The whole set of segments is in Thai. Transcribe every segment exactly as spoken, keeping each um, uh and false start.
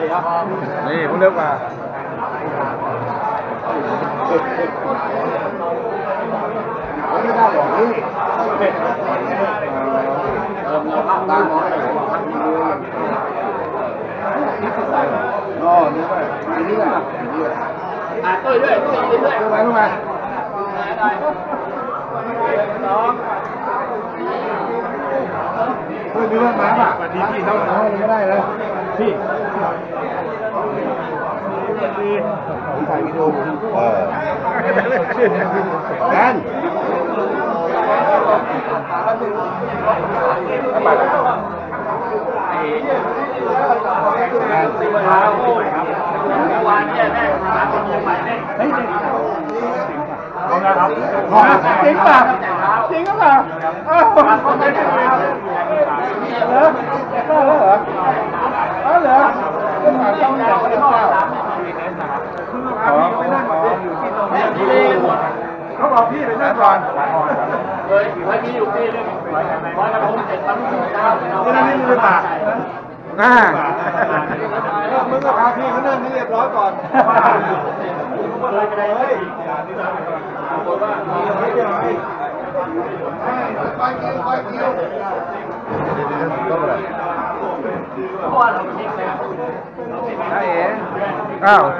นี่ผมเร็วกว่าไม่ได้หรอกนี่ตามองอ๋อนี่ไปนี่แหละอ่ะตุ้ยด้วยตุ้ยด้วยตุ้ยไปตุ้ยไปเฮ้ยมีเรื่องน้ำอ่ะสวัสดีพี่เท่าไหร่ไม่ได้เลยพี่ผมถ่ายวิดีโอเออแอนวันนี้แม่หาคนใหม่เนี่ยเฮ้ยจริงจริงป่ะจริงป่ะเออเหรอก็เหรอเออเหรอก็หาเจ้าหน้าที่เจ้าอ๋อไปนั่งอยู่ที่ตรงนี้เขาบอกพี่ไปนั่งก่อนเฮ้ยไม่มีอยู่ที่นึงร้อยกระทงเจ็ดพันเก้าที่นั่นนี่มือปากอ่ามึงก็พาพี่เขานั่งให้เรียบร้อยก่อนเลยก็ได้เฮ้ยไปกินไปกินใช่เอ๋อ้าว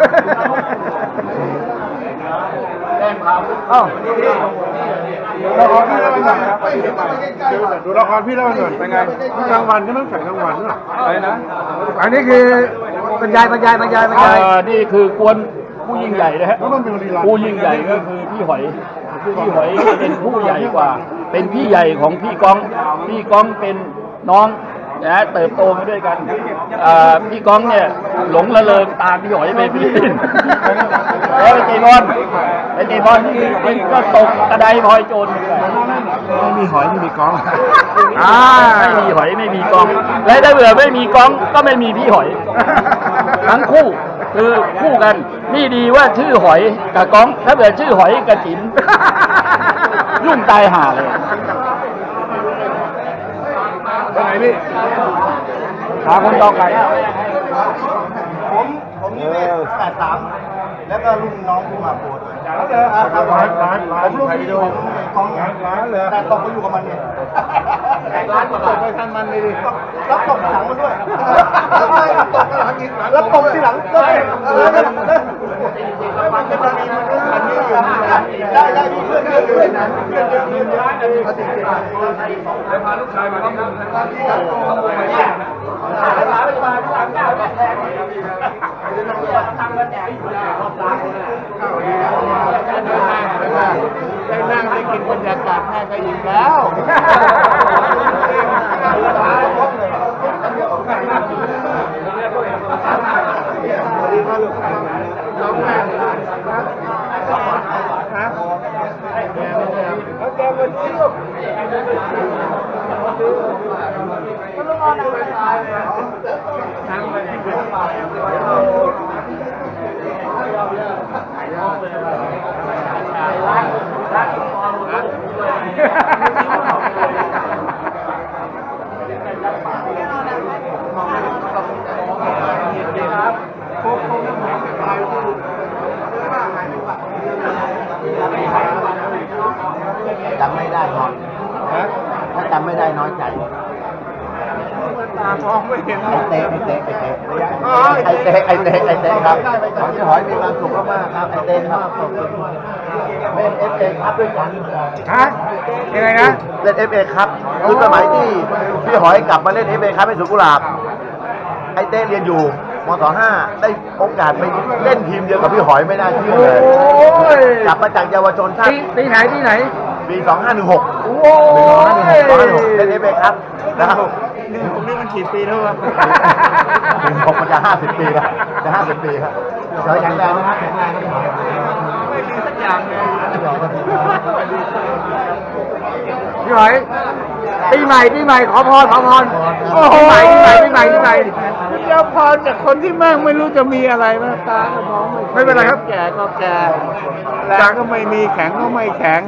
อ้าวละครพี่แล้วมันหน่อยดูละครพี่แล้วมันหน่อยเป็นไงกลางวันก็ต้องแข่งกลางวันด้วยอะไรนะอันนี้คือบรรยายบรรยายบรรยายบรรยายนี่คือกวนผู้ยิ่งใหญ่นะฮะผู้ยิ่งใหญ่ก็คือพี่หอยพี่หอยเป็นผู้ใหญ่กว่าเป็นพี่ใหญ่ของพี่ก้องพี่ก้องเป็นน้องนะเติบโตมาด้วยกันพี่ก้องเนี่ยหลงละเลงตามพี่หอยไปพี่แล้วไปตีบอลไปตีบอลนี่ก็ตกกระไดพลอยโจรไม่มีหอยไม่มีก้องไม่มีหอยไม่มีก้องและถ้าเผื่อไม่มีก้องก็ไม่มีพี่หอยทั้งคู่คือคู่กันนี่ดีว่าชื่อหอยกับก้องถ้าเผื่อชื่อหอยกับจิ๋มยุ่งตายห่าเลยเป็นไงพี่หาคนต่อไก่ผมผมนี่เลขแปดสามแล้วก็รุ่นน้องที่มาปวดแล้วเลยครับร้านร้านร้านผมรุ่นพี่ของของร้านเลยแต่ตกไปอยู่กับมันเนี่ยร้านตกไปทันมันเลยดิแล้วตกหลังมันด้วยตกหลังอีกแล้วตกที่หลังก็ได้มันจะมีมันก็ทันนี่อยู่ได้ได้มีเพื่อนเพื่อนด้วยนะเพื่อนเยอะเพื่อนเยอะเขาติดติดแล้วพาลูกชายมาทำบุญนะครับที่เขาบอกมาเนี่ยหาหาไปมาที่หลังเก้าแดงทำกันแดงอยู่แล้วรอบร้านได้นั่งได้กินบรรยากาศแม่ก็อิ่มแล้วน้องแม่ฮะเขาแกมาที่ลูกก็ต้องเอาหนังไปตายนั่งไปที่เป็นป่าจำไม่ได้นอนถ้าจำไม่ได้น้อยใจตาท้องไม่เห็นไอเตะไอเตะไอเตะไอเตะไอเตะไอเตะครับขอที่หอยมีความสุขมากครับไอเตะครับเล่นเอฟเอครับด้วยกันฮะยังไงนะเล่นเอฟเอครับคือสมัยที่พี่หอยกลับมาเล่นเอฟเอครับให้สุกุหลาบไอเต้เรียนอยู่มศห้าได้โอกาสไปเล่นทีมเดียวกับพี่หอยไม่น่าเชื่อเลยกลับมาจากเยาวชนชาติปีไหนปีไหนปีสองห้าหนึ่งหกโอ้ยเล่นเอฟเอครับนะครับตรงนี้มันกี่ปีแล้ววะหนึ่งหกมันจะห้าสิบปีแล้วจะห้าสิบปีครับเฉยแข็งแรงนะครับแข็งแรงไม่มีสักอย่างเลยพี่หอยปีใหม่ปีใหม่ขอพรขอพรโอ้โหปีใหม่ปีใหม่ปีใหม่ปีใหม่เจ้าพรจากคนที่แม่งไม่รู้จะมีอะไรมาตาก็มองไม่เป็นไรครับแก่ก็แก่แรงก็ไม่มีแข็งก็ไม่แข็ง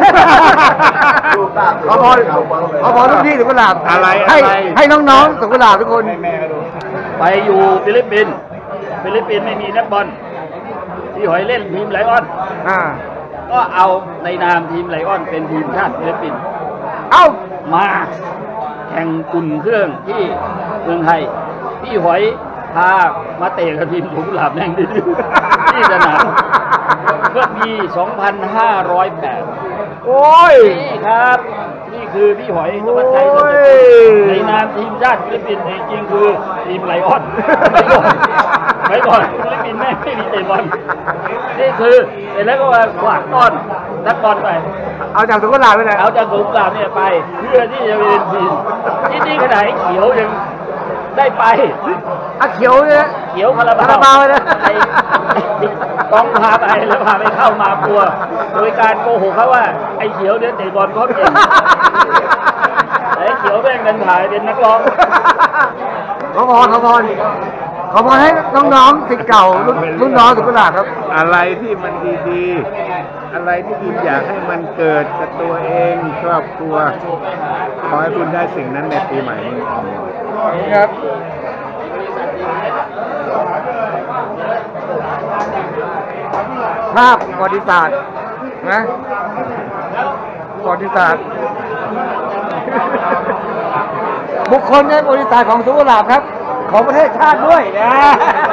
ขอพรขอพรทุกที่สุกุหลาบอะไรให้ให้น้องๆสุกุหลาบทุกคนแม่ก็ดูขไปอยู่ฟิลิปปินส์ฟิลิปปินส์ไม่มีนักบอลพี่หอยเล่นทีมไลออนอ่าก็เอาในนามทีมไลออนเป็นทีมชาติฟิลิปปินส์เอ้ามาแข่งอุ่นเครื่องที่เมืองไทยพี่หอยพามาเตะกับทีมสุขุมหลาบแม่งดีที่สนามเมื่อปีสองพันห้าร้อยแปดโอ้ยนี่ครับนี่คือพี่หอยธวัชชัยโอ้ยในนามทีมชาติฟิลิปปินส์จริงๆคือทีมไลออนไม่ก่อนไม่ก่อนฟิลิปปินส์ไม่ไม่มีเตะบอลนี่คือเสร็จแล้วก็มากวาดต้อนนักบอลไปเอาจากสุขุมลาไปเลยเอาจากสงกรานต์เนี่ยไปเพื่อที่จะเป็นทีมที่นี่ขนาดไอ้เขียวยังได้ไปอ่ะเขียวเนี่ยเขียวคาราบาคาราบาวเลยนะไอ้ไอ้ต้องพาไปแล้วพาไปเข้ามากลัว โดยการโกหกเขาว่าไอ้เขียวเนี่ยเตะบอลเขาเก่งไอ้เขียวแม่งเดินถ่ายเป็นนักร้องขอพรขอพรขอพรให้น้องๆศิษย์เก่ารุ่นรุ่นน้องสุขุมลาครับอะไรที่มันดีๆ อะไรที่คุณอยากให้มันเกิดกับตัวเองครอบครัว ขอให้คุณได้สิ่งนั้นในปีใหม่นี้ครับภาพประวัติศาสตร์นะประวัติศาสตร์ บุคคลในประวัติศาสตร์ของสุขุมลาครับ ของประเทศชาติด้วยนะ